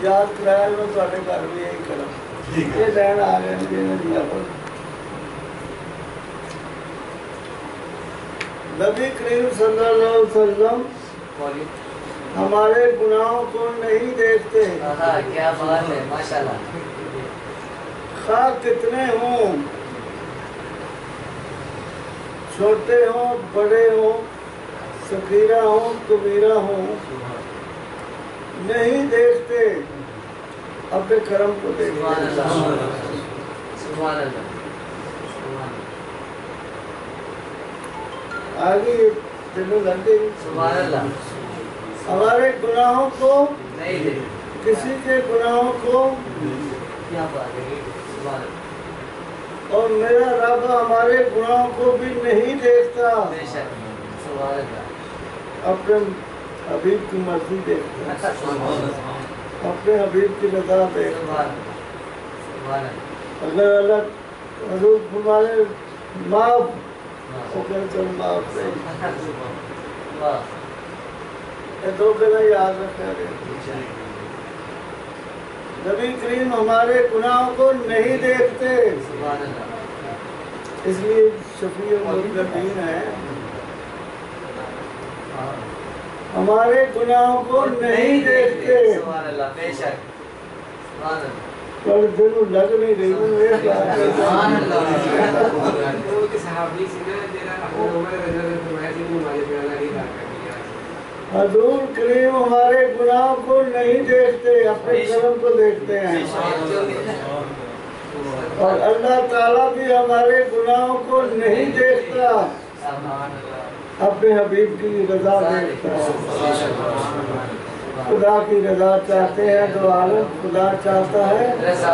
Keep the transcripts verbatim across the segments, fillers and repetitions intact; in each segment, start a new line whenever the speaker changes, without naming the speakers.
یاد کرایا میں تھوڑے گھر بھی یہی کروں یہ لین آ گئے جنہیں دیا پر نبی کریم صلی اللہ علیہ وسلم ہمارے گناہوں کو نہیں دیکھتے
کیا بات ہے ماشاءاللہ
خواہ کتنے ہوں چھوٹے ہوں بڑے ہوں صغیرہ ہوں کبیرہ ہوں نہیں دیکھتے اپنے کرم کو دیکھتے
سبحان اللہ سبحان اللہ
آگے دنوں لگ گئی
سبحان اللہ
ہمارے گناہوں کو
نہیں دیکھتے
کسی کے گناہوں کو
کیا بات ہے سبحان اللہ
اور میرا رب ہمارے گناہوں کو بھی نہیں دیکھتا
بے شک سبحان اللہ
اپنے حبیب کی مرضی دیکھتا
سبحان
اپنے حبیب کی رضا دیکھتا
اللہ
اگر اللہ حضور فرمائے معاف وہ کہتے چل معاف نہیں یہ دو گنا یاد رکھا گیا نبی کریم ہمارے گناہوں کو نہیں دیکھتے
سبحان اللہ
اس لیے شفیع المذنبین ہے ہمارے گناہوں کو نہیں دیکھتے
سبحان اللہ بے شک سبحان اللہ
پر دل لگ نہیں رہی ہوں
سبحان اللہ
حضور کریم ہمارے گناہوں کو نہیں دیکھتے اپنے کرم کو دیکھتے ہیں اور اللہ تعالیٰ بھی ہمارے گناہوں کو نہیں دیکھتا اپنے حبیب کی رضا دیکھتا ہے خدا کی رضا چاہتے ہیں تو عالم خدا چاہتا ہے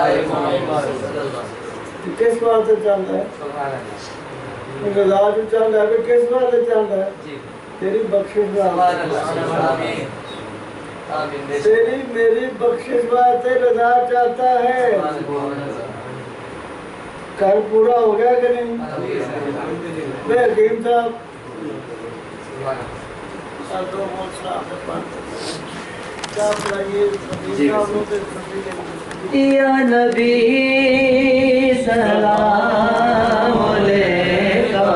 کس بات سے چاہتا ہے رضا جو چاہتا ہے کس بات سے چاہتا ہے تیری بخشش بات تیری میری بخشش بات رضا چاہتا ہے کل پورا ہو گیا کہ نہیں میں حکیم صاحب دو موسیٰ آپ نے پڑھتے کیا بلائیے
یا نبی سلام علیکہ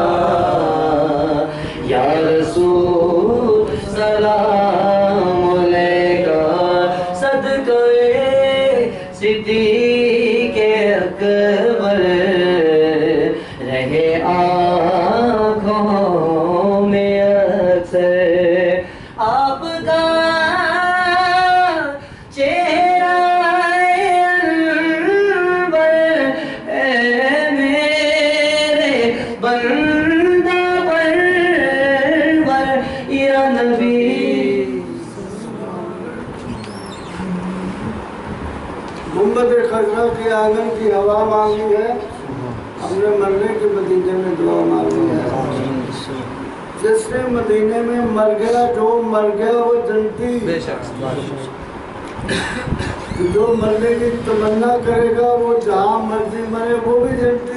یا رسول سلام علیکہ صدقہ صدیق اکبر رہے آنکھوں میں اکثر آپ کا چہرہ انور اے میرے بندہ پرور یا نبی
گنبد خضرا کے آنگن کی ہوا مانگی ہے ہم نے مرنے کے مدینے میں دعا مانگی ہے جس نے مدینے میں مر گیا جو مر گیا وہ جنتی جو مرنے کی تمنا کرے گا وہ جہاں مرضی مرے وہ بھی جنتی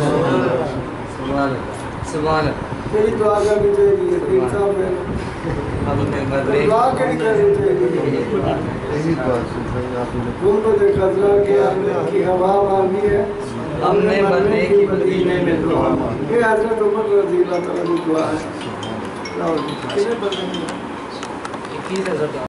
میری دعا کا بھی چاہیے تین صاحب ہے دعا کے نہیں کرنی چاہیے گنبد خضرا کے آنگن کی ہوا مانگی ہے
ہم نے مرنے کی مدینے میں دعا مانگی
یہ حضرت عمر رضی اللہ تعالیٰ کی دعا ہے